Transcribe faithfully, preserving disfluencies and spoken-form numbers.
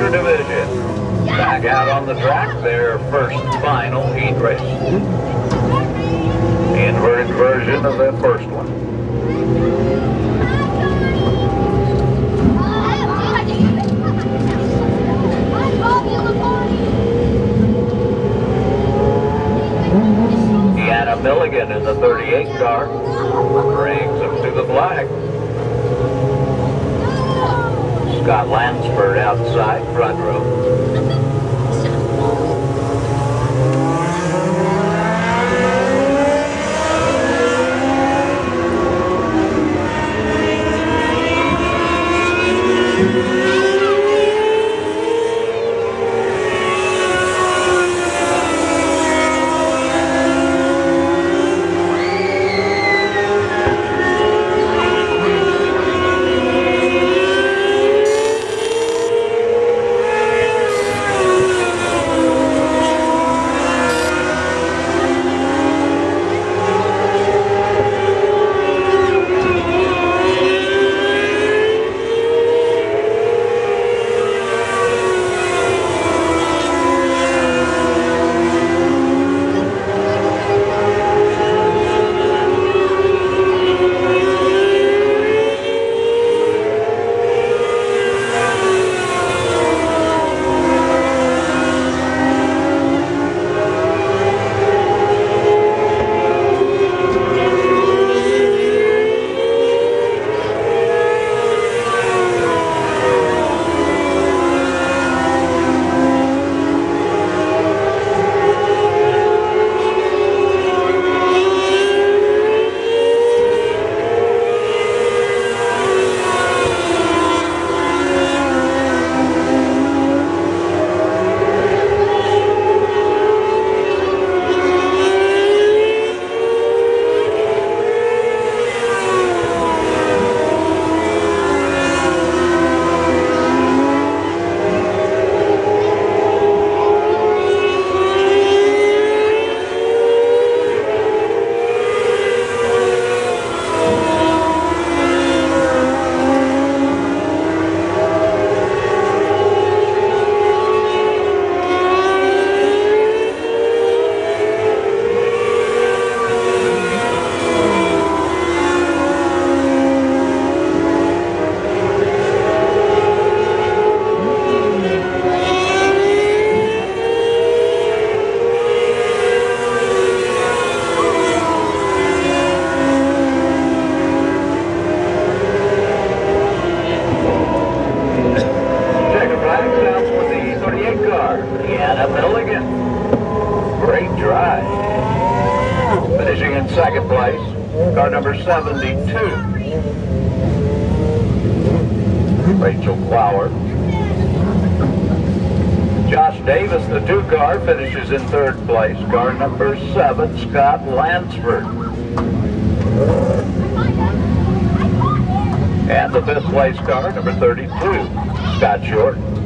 Roadster Division. Back out on the track, their first final heat race. Inverted version of the first one. Deanna Milligan in the thirty-eight car brings him to the flag. Scott Lansford outside, front row. Second place, car number seventy-two, Rachel Flower. Josh Davis, the two car, finishes in third place, car number seven, Scott Lansford. And the fifth place car, number thirty-two, Scott Short.